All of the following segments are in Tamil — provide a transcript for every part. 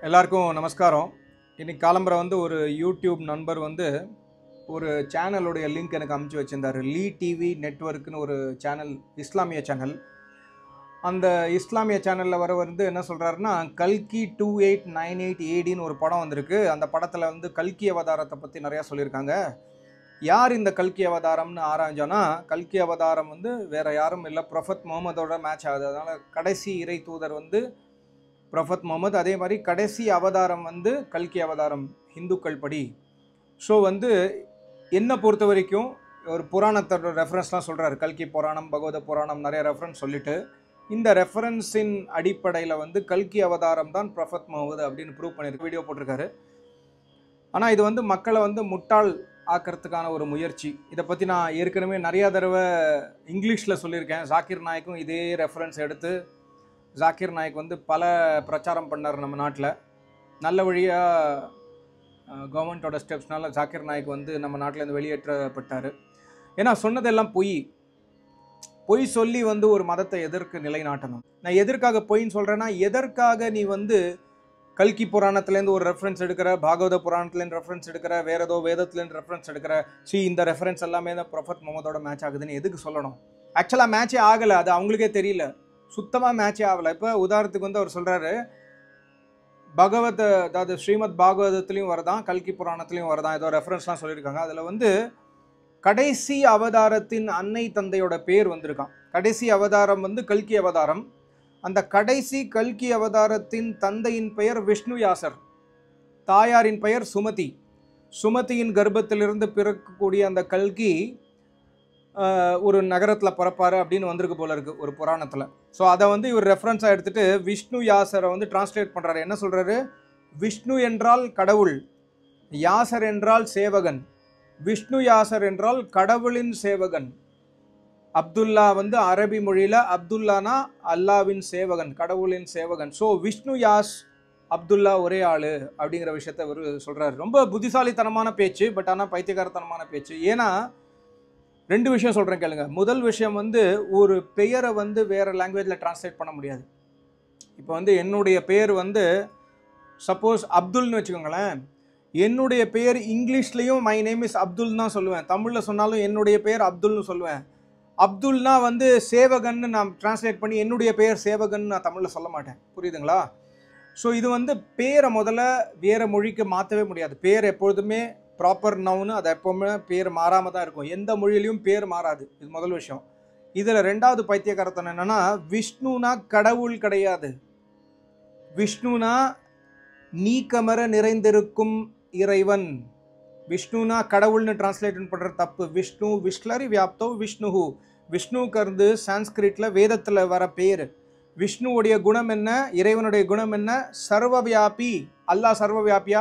எல்லாருக்கும் நமஸ்காரம். இன்னைக்கு காலம்பரை ஒரு யூடியூப் நண்பர் ஒரு சேனலுடைய லிங்க் எனக்கு அனுப்பிச்சு வச்சிருந்தாரு. லீ டிவி நெட்வொர்க்னு ஒரு சேனல், இஸ்லாமிய சேனல். அந்த இஸ்லாமிய சேனலில் என்ன சொல்கிறாருன்னா, கல்கி 2898 ஏடின்னு ஒரு படம் வந்திருக்கு. அந்த படத்தில் கல்கி அவதாரத்தை பற்றி நிறையா சொல்லியிருக்காங்க. யார் இந்த கல்கி அவதாரம்னு ஆராய்ஞ்சோன்னா, கல்கி அவதாரம் வேற யாரும் இல்லை, ப்ரொஃபத் முகமதோட மேட்ச் ஆகுது. அதனால் கடைசி இறை தூதர் ப்ரொஃபத் முகமது. அதே மாதிரி கடைசி அவதாரம் கல்கி அவதாரம் ஹிந்துக்கள் படி. ஸோ என்னை பொறுத்த வரைக்கும் ஒரு புராணத்தோட ரெஃபரன்ஸ்லாம் சொல்கிறாரு. கல்கி புராணம், பகவத புராணம், நிறைய ரெஃபரன்ஸ் சொல்லிட்டு இந்த ரெஃபரன்ஸின் அடிப்படையில் கல்கி அவதாரம் தான் ப்ரொஃபத் முகமது அப்படின்னு ப்ரூவ் பண்ணியிருக்கு, வீடியோ போட்டிருக்காரு. ஆனால் இது மக்களை முட்டாள் ஆக்கிறதுக்கான ஒரு முயற்சி. இதை பற்றி நான் ஏற்கனவே நிறையா தடவை இங்கிலீஷில் சொல்லியிருக்கேன். ஜாக்கிர் நாயக்கும் இதே ரெஃபரன்ஸ் எடுத்து ஜாக்கிர் நாயக் பல பிரச்சாரம் பண்ணார் நம்ம நாட்டில். நல்ல வழியாக கவர்மெண்ட்டோட ஸ்டெப்ஸ்னால ஜாக்கிர் நாயக் நம்ம நாட்டிலேருந்து வெளியேற்றப்பட்டார். ஏன்னா சொன்னதெல்லாம் பொய் சொல்லி ஒரு மதத்தை எதற்கு நிலைநாட்டணும்? நான் எதற்காக பொய்ன்னு சொல்கிறேன்னா, எதற்காக நீ கல்கி புராணத்துலேருந்து ஒரு ரெஃபரன்ஸ் எடுக்கிற, பாகவத புராணத்துலேருந்து ரெஃபரன்ஸ் எடுக்கிற, வேற ஏதோ வேதத்துலேருந்து ரெஃபரன்ஸ் எடுக்கிற, இந்த ரெஃபரன்ஸ் எல்லாமே தான் ப்ரொஃபத் முகமதோட மேட்ச் ஆகுதுன்னு எதுக்கு சொல்லணும்? ஆக்சுவலாக மேட்சே ஆகலை, அது அவங்களுக்கே தெரியல, சுத்தமாக மேட்சே ஆகலை. இப்போ உதாரணத்துக்கு அவர் சொல்கிறாரு, அதாவது ஸ்ரீமத் பாகவதத்துலேயும் வரதான், கல்கி புராணத்துலேயும் வரதான், ஏதோ ரெஃபரன்ஸ்லாம் சொல்லியிருக்காங்க. அதில் கடைசி அவதாரத்தின் அன்னை தந்தையோட பேர் வந்திருக்கான். கடைசி அவதாரம் கல்கி அவதாரம். அந்த கடைசி கல்கி அவதாரத்தின் தந்தையின் பெயர் விஷ்ணு யாசர், தாயாரின் பெயர் சுமதி. சுமதியின் கர்ப்பத்திலிருந்து பிறக்கக்கூடிய அந்த கல்கி ஒரு நகரத்தில் பிறப்பாரு அப்படின்னு வந்திருக்கு போல இருக்குது ஒரு புராணத்தில். ஸோ அதை இவர் ரெஃபரன்ஸாக எடுத்துகிட்டு விஷ்ணு யாசரை டிரான்ஸ்லேட் பண்ணுறாரு. என்ன சொல்கிறாரு? விஷ்ணு என்றால் கடவுள், யாசர் என்றால் சேவகன். விஷ்ணு யாசர் என்றால் கடவுளின் சேவகன். அப்துல்லா அரபி மொழியில் அப்துல்லானா அல்லாவின் சேவகன், கடவுளின் சேவகன். ஸோ விஷ்ணு யாஸ் அப்துல்லா ஒரே ஆள் அப்படிங்கிற விஷயத்த அவர் சொல்கிறாரு. ரொம்ப புத்திசாலித்தனமான பேச்சு, பட் ஆனால் பைத்தியகாரத்தனமான பேச்சு. ஏன்னா ரெண்டு விஷயம் சொல்கிறேன் கேளுங்க. முதல் விஷயம் ஒரு பெயரை வேறு லாங்குவேஜில் டிரான்ஸ்லேட் பண்ண முடியாது. இப்போ என்னுடைய பேர் சப்போஸ் அப்துல்னு வச்சுக்கோங்களேன். என்னுடைய பேர் இங்கிலீஷ்லேயும் மை நேம் இஸ் அப்துல் தான் சொல்லுவேன், தமிழில் சொன்னாலும் என்னுடைய பேர் அப்துல்னு சொல்லுவேன். அப்துல்னா சேவகன்னு நான் டிரான்ஸ்லேட் பண்ணி என்னுடைய பேர் சேவகன் நான் தமிழில் சொல்ல மாட்டேன். புரியுதுங்களா? ஸோ இது பேரை முதல்ல வேறு மொழிக்கு மாற்றவே முடியாது. பேர் எப்பொழுதுமே ப்ராப்பர் நவுன்னு, அது எப்போவுமே பேர் மாறாமல் தான் இருக்கும். எந்த மொழியிலையும் பேர் மாறாது. இது முதல் விஷயம். இதில் ரெண்டாவது பைத்தியக்காரத்தனம் என்னென்னா, விஷ்ணுனா கடவுள் கிடையாது. விஷ்ணுனா நீக்கமர நிறைந்திருக்கும் இறைவன். விஷ்ணுனா கடவுள்னு டிரான்ஸ்லேட் பண்ணுற தப்பு. விஷ்ணு விஷ்லரி வியாப்தோ விஷ்ணுஹு. விஷ்ணுக்கு சான்ஸ்கிரிட்டில் வேதத்தில் வர பேர். விஷ்ணுவுடைய குணம் என்ன, இறைவனுடைய குணம் என்ன? சர்வவியாபி. அல்லாஹ் சர்வவியாபியா?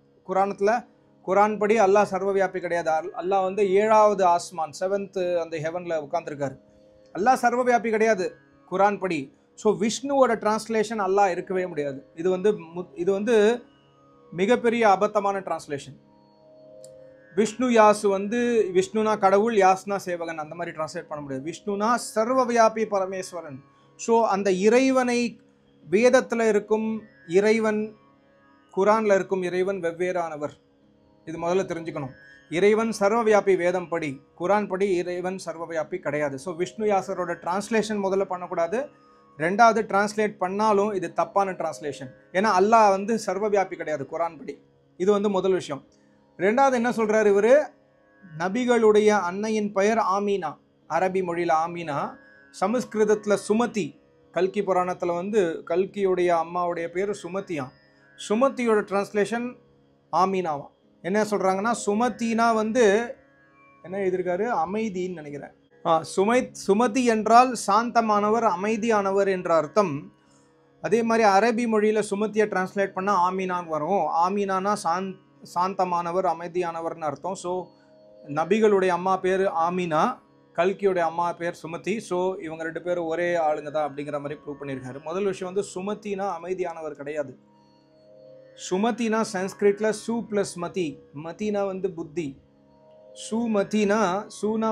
குரான் படி அல்லாஹ் சர்வவியாபி கிடையாது. அல்லாஹ் 7வது ஆஸ்மான், 7th அந்த ஹெவனில் உட்காந்துருக்காரு. அல்லாஹ் சர்வவியாபி கிடையாது குரான் படி. ஸோ விஷ்ணுவோட டிரான்ஸ்லேஷன் அல்லாஹ் இருக்கவே முடியாது. இது மிகப்பெரிய அபத்தமான டிரான்ஸ்லேஷன். விஷ்ணு யாஸ் விஷ்ணுனா கடவுள், யாஸ்னா சேவகன், அந்த மாதிரி டிரான்ஸ்லேட் பண்ண முடியாது. விஷ்ணுனா சர்வவியாபி பரமேஸ்வரன். ஸோ அந்த இறைவனை, வேதத்தில் இருக்கும் இறைவன், குரானில் இருக்கும் இறைவன் வெவ்வேறானவர். இது முதல்ல தெரிஞ்சுக்கணும். இறைவன் சர்வவியாபி வேதம் படி, குரான் படி இறைவன் சர்வவியாபி கிடையாது. ஸோ விஷ்ணு யாசரோட டிரான்ஸ்லேஷன் முதல்ல பண்ணக்கூடாது. ரெண்டாவது, டிரான்ஸ்லேட் பண்ணாலும் இது தப்பான டிரான்ஸ்லேஷன். ஏன்னா அல்லாஹ் சர்வவியாபி கிடையாது குரான் படி. இது முதல் விஷயம். ரெண்டாவது என்ன சொல்கிறார் இவர்? நபிகளுடைய அன்னையின் பெயர் ஆமீனா, அரபி மொழியில் ஆமீனா, சமஸ்கிருதத்தில் சுமதி. கல்கி புராணத்தில் கல்கியுடைய அம்மாவுடைய பேர் சுமதியா. சுமதியோட டிரான்ஸ்லேஷன் ஆமீனாவா. என்ன சொல்கிறாங்கன்னா, சுமதினா என்ன எழுதியிருக்காரு? அமைதின்னு நினைக்கிறேன். சுமதி என்றால் சாந்தமானவர், அமைதியானவர் என்ற அர்த்தம். அதே மாதிரி அரபி மொழியில் சுமதியை டிரான்ஸ்லேட் பண்ணால் ஆமீனான்னு வரும். ஆமீனானா சாந்தமானவர், அமைதியானவர்னு அர்த்தம். ஸோ நபிகளுடைய அம்மா பேர் ஆமீனா, கல்கியோடைய அம்மா பேர் சுமதி. ஸோ இவங்க ரெண்டு பேரும் ஒரே ஆளுங்க தான் அப்படிங்கிற மாதிரி ப்ரூவ் பண்ணியிருக்காரு. முதல் விஷயம் சுமதினா அமைதியானவர் கிடையாது. சுமதினா சான்ஸ்கிரிட்டில் சு ப்ளஸ் மதி. மதினா புத்தி. சுமதினா சூனா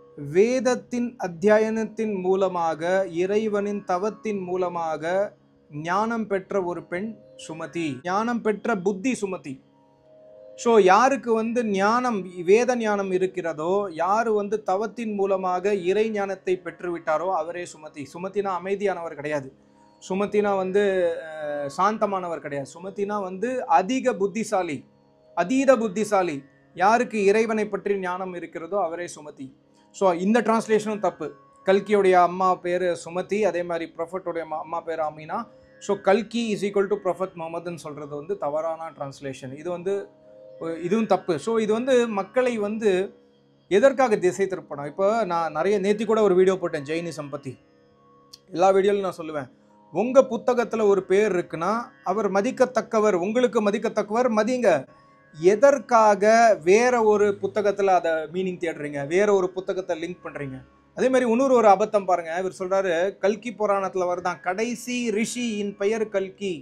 வேதத்தின் அத்தியாயனத்தின் மூலமாக, இறைவனின் தவத்தின் மூலமாக ஞானம் பெற்ற ஒரு பெண் சுமதி, ஞானம் பெற்ற புத்தி சுமதி. ஸோ யாருக்கு வந்து ஞானம், வேத ஞானம் இருக்கிறதோ, யார் வந்து தவத்தின் மூலமாக இறை ஞானத்தை பெற்றுவிட்டாரோ அவரே சுமதி. சுமதினா அமைதியானவர் கிடையாது, சுமதினா வந்து சாந்தமானவர் கிடையாது, சுமதினா வந்து அதிக புத்திசாலி, அதீத புத்திசாலி. யாருக்கு இறைவனை பற்றி ஞானம் இருக்கிறதோ அவரே சுமதி. ஸோ இந்த டிரான்ஸ்லேஷனும் தப்பு. கல்கியோடைய அம்மா பேர் சுமதி, அதே மாதிரி ப்ரொஃபட்டோடைய அம்மா பேர் அமீனா. ஸோ கல்கி இஸ் ஈக்குவல் டு ப்ரொஃபட் முகமதுன்னு சொல்கிறது வந்து தவறான டிரான்ஸ்லேஷன். இது வந்து இதுவும் தப்பு. ஸோ இது வந்து மக்களை வந்து எதற்காக திசை திருப்பணும்? இப்போ நான் நேற்று கூட ஒரு வீடியோ போட்டேன் ஜெயினிசம் பற்றி. எல்லா வீடியோலையும் நான் சொல்லுவேன், உங்கள் புத்தகத்தில் ஒரு பேர் இருக்குன்னா அவர் மதிக்கத்தக்கவர், உங்களுக்கு மதிக்கத்தக்கவர், மதிங்க. எதற்காக வேற ஒரு புத்தகத்தில் அதை மீனிங் தேடுறீங்க, வேற ஒரு புத்தகத்தை லிங்க் பண்ணுறீங்க? அதே மாதிரி இன்னொரு ஒரு அபத்தம் பாருங்க. இவர் சொல்றாரு, கல்கி புராணத்தில் வருதான், கடைசி ரிஷியின் பெயர் கல்கி.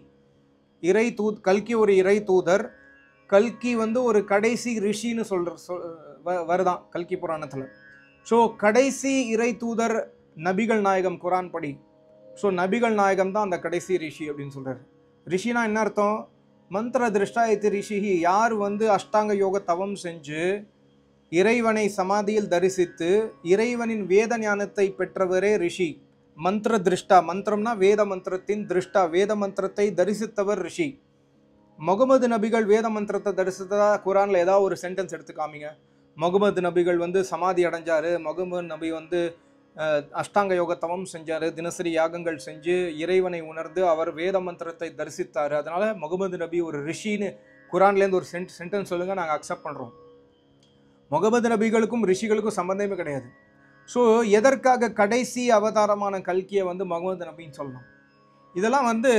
கல்கி ஒரு இறை தூதர், கல்கி வந்து ஒரு கடைசி ரிஷின்னு வருதான் கல்கி புராணத்தில். ஸோ கடைசி இறை தூதர் நபிகள் நாயகம் குரான் படி. ஸோ நபிகள் நாயகம் தான் அந்த கடைசி ரிஷி அப்படின்னு சொல்றாரு. ரிஷினா என்ன அர்த்தம்? மந்திர திருஷ்டா இது ரிஷிஹி, யார் வந்து அஷ்டாங்க யோக தவம் செஞ்சு இறைவனை சமாதியில் தரிசித்து இறைவனின் வேத ஞானத்தை பெற்றவரே ரிஷி. மந்திர திருஷ்டா, மந்திரம்னா வேத மந்திரத்தின் திருஷ்டா, வேத மந்திரத்தை தரிசித்தவர் ரிஷி. முகமது நபிகள் வேத மந்திரத்தை தரிசித்ததா குரான்ல ஏதாவது ஒரு சென்டென்ஸ் எடுத்து காமிங்க. முகமது நபிகள் வந்து சமாதி அடைஞ்சாரு, முகமது நபி வந்து அஷ்டாங்க யோக தவம் செஞ்சாரு, தினசரி யாகங்கள் செஞ்சு இறைவனை உணர்ந்து அவர் வேத மந்திரத்தை தரிசித்தாரு, அதனால முகமது நபி ஒரு ரிஷின்னு குரான்லேருந்து ஒரு சென்டென்ஸ் சொல்லுங்க, நாங்கள் அக்செப்ட் பண்ணுறோம். முகமது நபிகளுக்கும் ரிஷிகளுக்கும் சம்பந்தமே கிடையாது. ஸோ எதற்காக கடைசி அவதாரமான கல்கியை வந்து முகமது நபின்னு சொல்லணும்? இதெல்லாம் வந்து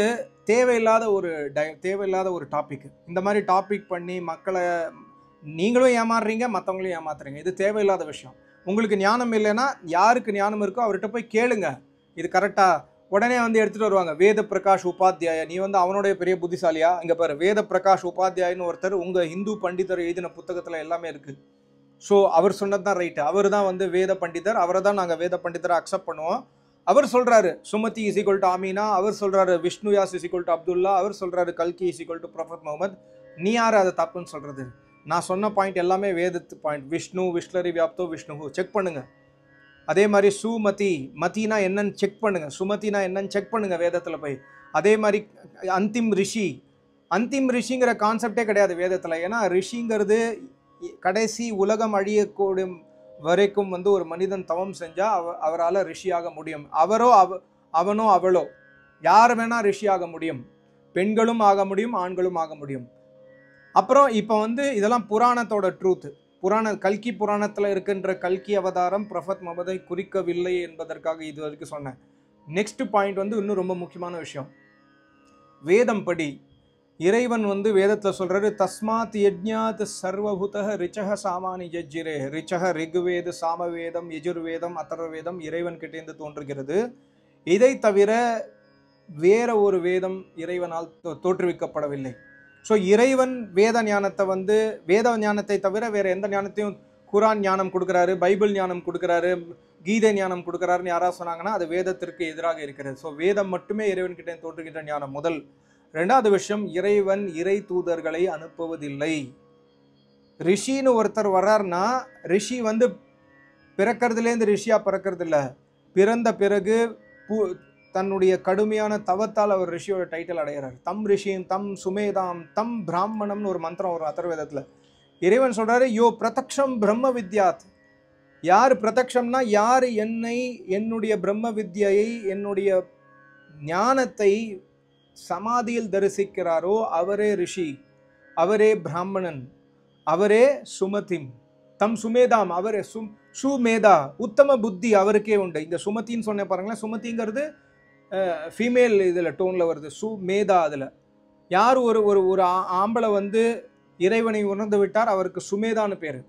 தேவையில்லாத ஒரு டாபிக். இந்த மாதிரி டாபிக் பண்ணி மக்களை நீங்களும் ஏமாறுறீங்க, மற்றவங்களையும் ஏமாத்துறீங்க. இது தேவையில்லாத விஷயம். உங்களுக்கு ஞானம் இல்லைன்னா யாருக்கு ஞானம் இருக்கோ அவர்கிட்ட போய் கேளுங்க, இது கரெக்டா? உடனே வந்து எடுத்துகிட்டு வருவாங்க, வேத பிரகாஷ் உபாத்தியாய, நீ வந்து அவனுடைய பெரிய புத்திசாலியா? இங்கே பாரு, வேத பிரகாஷ் உபாத்தியாயன்னு ஒருத்தர் உங்கள் ஹிந்து பண்டிதர் எழுதின புத்தகத்தில் எல்லாமே இருக்குது. ஸோ அவர் சொன்னது தான் ரைட்டு, அவர் தான் வந்து வேத பண்டிதர், அவரை தான் நாங்கள் வேத பண்டிதரை அக்செப்ட் பண்ணுவோம். அவர் சொல்கிறாரு Sumathi is equal to Amina, அவர் சொல்கிறாரு Vishnu Yash is equal to Abdullah, அவர் சொல்கிறாரு கல்கி is equal to prophet Muhammad. நீ யார் அதை தப்புன்னு சொல்கிறது? நான் சொன்ன பாயிண்ட் எல்லாமே வேதத்து பாயிண்ட். விஷ்ணு விஷ்ணரி வியாப்தோ விஷ்ணு, செக் பண்ணுங்க. அதே மாதிரி சுமதி, மதினா என்னன்னு செக் பண்ணுங்க, சுமதினா என்னன்னு செக் பண்ணுங்க வேதத்தில் போய். அதே மாதிரி அந்திம் ரிஷிங்கிற கான்செப்டே கிடையாது வேதத்தில். ஏன்னா ரிஷிங்கிறது கடைசி உலகம் அழியக்கூடிய வரைக்கும் வந்து ஒரு மனிதன் தவம் செஞ்சா அவரால் ரிஷியாக முடியும். அவனோ அவளோ யார் வேணா ரிஷியாக முடியும், பெண்களும் ஆக முடியும், ஆண்களும் ஆக முடியும். அப்புறம் இப்போ வந்து இதெல்லாம் புராணத்தோட ட்ரூத். கல்கி புராணத்தில் இருக்கின்ற கல்கி அவதாரம் ப்ரொஃபட் முகமதை குறிக்கவில்லை என்பதற்காக இது வரைக்கும் சொன்னேன். நெக்ஸ்ட் பாயிண்ட் வந்து இன்னும் ரொம்ப முக்கியமான விஷயம். வேதம் படி இறைவன் வந்து வேதத்தில் சொல்றாரு, தஸ்மாத் யஜ்ஞாத் சர்வபூதः ரிச்சக சாமானி ஜஜ்ஜிரே. ரிச்சக ரிக்வேத, சாமவேதம், யஜுர்வேதம், அதர்வவேதம் இறைவன் கிட்டேந்து தோன்றுகிறது. இதை தவிர வேற ஒரு வேதம் இறைவனால் தோற்றுவிக்கப்படவில்லை. ஸோ இறைவன் வேத ஞானத்தை தவிர வேற எந்த ஞானத்தையும், குரான் ஞானம் கொடுக்குறாரு, பைபிள் ஞானம் கொடுக்குறாரு, கீதை ஞானம் கொடுக்குறாருன்னு யாராவது சொன்னாங்கன்னா அது வேதத்திற்கு எதிராக இருக்கிறது. ஸோ வேதம் மட்டுமே இறைவன் கிட்டே தோற்றுகின்ற ஞானம் முதல். ரெண்டாவது விஷயம், இறைவன் இறை தூதர்களை அனுப்புவதில்லை. ரிஷின்னு ஒருத்தர் வர்றாருன்னா ரிஷி வந்து பிறக்கிறதுலேருந்து ரிஷியா பிறக்கிறது இல்லை, பிறந்த பிறகு தன்னுடைய கடுமையான தவத்தால் அவர் ரிஷியோட டைட்டில் அடைகிறார். தம் ரிஷியும் தம் சுமேதாம் தம் பிராமணம்னு ஒரு மந்திரம் வரும் அதர்வேதத்தில். இறைவன் சொல்றாரு, யோ பிரதக்ஷம் பிரம்ம வித்யாத். யார் பிரதக்ஷம்னா யார் என்னுடைய பிரம்ம வித்யை, என்னுடைய ஞானத்தை சமாதியில் தரிசிக்கிறாரோ அவரே ரிஷி, அவரே பிராமணன், அவரே சுமதிம். தம் சுமேதாம், அவரே சுமேதா, உத்தம புத்தி அவருக்கே உண்டு. இந்த சுமதின்னு சொன்ன பாருங்களேன், சுமதிங்கிறது ஃபீமேல் இதில் டோனில் வருது, சுமேதா. அதில் யார் ஒரு ஆம்பளை வந்து இறைவனை உணர்ந்து விட்டார் அவருக்கு சுமேதான்னு பேர்.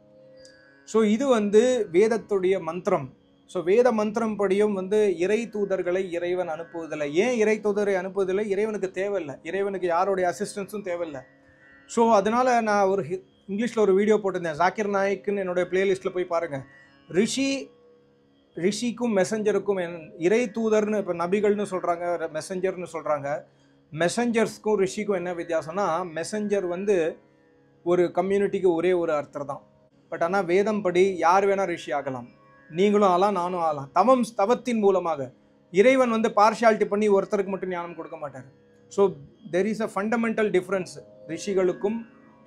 ஸோ இது வந்து வேதத்துடைய மந்திரம். ஸோ வேத மந்திரம் படியும் வந்து இறை தூதர்களை இறைவன் அனுப்புவதில்லை. ஏன் இறை தூதரை அனுப்புவதில்லை? இறைவனுக்கு தேவையில்லை, இறைவனுக்கு யாருடைய அசிஸ்டன்ஸும் தேவையில்லை. ஸோ அதனால் நான் இங்கிலீஷில் ஒரு வீடியோ போட்டிருந்தேன், ஜாக்கிர் நாய்க்குன்னு என்னுடைய பிளேலிஸ்ட்டில் போய் பாருங்கள். ரிஷி ரிஷிக்கும் மெசஞ்சருக்கும் இறை தூதர்னு இப்போ நபிகள்னு சொல்கிறாங்க, மெசஞ்சர்னு சொல்கிறாங்க. மெசஞ்சர்ஸ்க்கும் ரிஷிக்கும் என்ன வித்தியாசம்னா, மெசஞ்சர் வந்து ஒரு கம்யூனிட்டிக்கு ஒரே ஒரு அர்த்தம் தான். பட் ஆனால் வேதம் படி யார் வேணால் ரிஷி ஆகலாம், நீங்களும் ஆகலாம், நானும் ஆகலாம். தவத்தின் மூலமாக. இறைவன் வந்து பார்ஷியாலிட்டி பண்ணி ஒருத்தருக்கு மட்டும் ஞானம் கொடுக்க மாட்டார். So there is a fundamental difference ரிஷிகளுக்கும்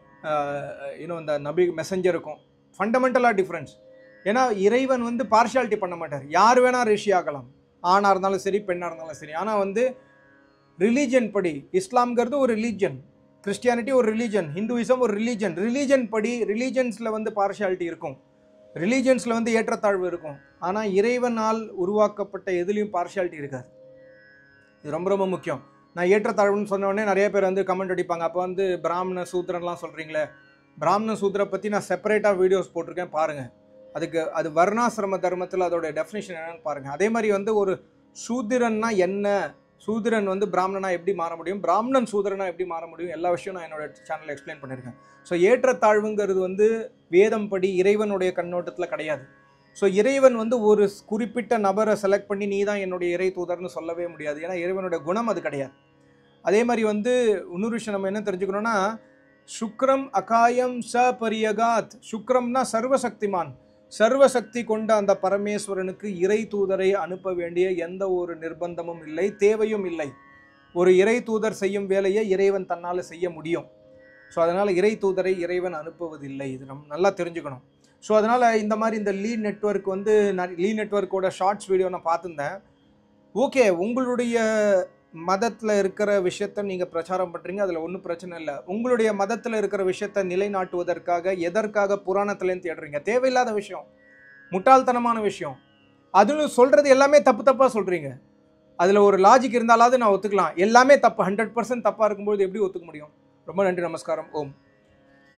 இந்த நபி மெசஞ்சருக்கும் ஃபண்டமெண்டலாக டிஃப்ரென்ஸ். ஏன்னா இறைவன் வந்து பார்ஷியாலிட்டி பண்ண மாட்டார், யார் வேணால் ரிஷி ஆகலாம், ஆணாக இருந்தாலும் சரி பெண்ணாக இருந்தாலும் சரி. ஆனால் வந்து ரிலீஜன் படி, இஸ்லாம்ங்கிறது ஒரு ரிலீஜன், கிறிஸ்டியானிட்டி ஒரு ரிலீஜன், ஹிந்துவிசம் ஒரு ரிலீஜன் படி ரிலீஜன்ஸில் வந்து பார்ஷியாலிட்டி இருக்கும், ரிலீஜன்ஸில் வந்து ஏற்றத்தாழ்வு இருக்கும். ஆனால் இறைவனால் உருவாக்கப்பட்ட எதுலேயும் பார்ஷியாலிட்டி இருக்காது. இது ரொம்ப ரொம்ப முக்கியம். நான் ஏற்றத்தாழ்வுன்னு சொன்ன உடனே நிறைய பேர் வந்து கமெண்ட் அடிப்பாங்க, அப்போ வந்து பிராமண சூத்திரன்லாம் சொல்கிறீங்களே. பிராமண சூத்திரை பற்றி நான் செப்பரேட்டாக வீடியோஸ் போட்டிருக்கேன், பாருங்கள். அது வர்ணாசிரம தர்மத்தில் அதோடைய டெஃபினேஷன் என்னன்னு பாருங்கள். அதே மாதிரி வந்து ஒரு சூத்திரன்னா என்ன, சூத்திரன் வந்து பிராமணனா எப்படி மாற முடியும், பிராமணன் சூத்திரனா எப்படி மாற முடியும், எல்லா விஷயம் நான் என்னோட சேனலில் எக்ஸ்பிளைன் பண்ணியிருக்கேன். ஸோ ஏற்றத்தாழ்வுங்கிறது வந்து வேதம் படி இறைவனுடைய கண்ணோட்டத்தில் கிடையாது. ஸோ இறைவன் வந்து ஒரு குறிப்பிட்ட நபரை செலக்ட் பண்ணி நீ தான் என்னுடைய இறை தூதர்னு சொல்லவே முடியாது. ஏன்னா இறைவனுடைய குணம் அது கிடையாது. அதே மாதிரி வந்து இன்னொரு விஷயம் நம்ம என்ன தெரிஞ்சுக்கணும்னா, சுக்ரம் அகாயம் ச பரியகாத். சுக்ரம்னா சர்வசக்திமான், சர்வசக்தி கொண்ட அந்த பரமேஸ்வரனுக்கு இறை தூதரை அனுப்ப வேண்டிய எந்த ஒரு நிர்பந்தமும் இல்லை, தேவையும் இல்லை. ஒரு இறை தூதர் செய்யும் வேலையை இறைவன் தன்னால் செய்ய முடியும். ஸோ அதனால் இறை தூதரை இறைவன் அனுப்புவதில்லை. இது நம்ம நல்லா தெரிஞ்சுக்கணும். ஸோ அதனால் இந்த மாதிரி இந்த லீட் நெட்வொர்க் வந்து லீட் நெட்வொர்க்கோட ஷார்ட்ஸ் வீடியோ நான் பார்த்துருந்தேன். ஓகே, உங்களுடைய மதத்தில் இருக்கிற விஷயத்த நீங்கள் பிரச்சாரம் பண்ணுறீங்க, அதில் ஒன்றும் பிரச்சனை இல்லை. உங்களுடைய மதத்தில் இருக்கிற விஷயத்தை நிலைநாட்டுவதற்காக எதற்காக புராணத்துலேருந்து தேடுறீங்க? தேவையில்லாத விஷயம், முட்டாள்தனமான விஷயம். அதுன்னு சொல்கிறது எல்லாமே தப்பாக சொல்கிறீங்க. அதில் ஒரு லாஜிக் இருந்தாலாவது நான் ஒத்துக்கலாம். எல்லாமே தப்பு, 100% தப்பாக இருக்கும்போது எப்படி ஒத்துக்க முடியும்? ரொம்ப நன்றி, நமஸ்காரம், ஓம்.